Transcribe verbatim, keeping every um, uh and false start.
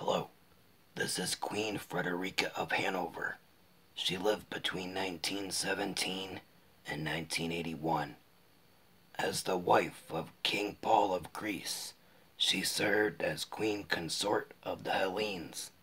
Hello, this is Queen Frederica of Hanover. She lived between nineteen seventeen and nineteen eighty-one. As the wife of King Paul of Greece, she served as queen consort of the Hellenes.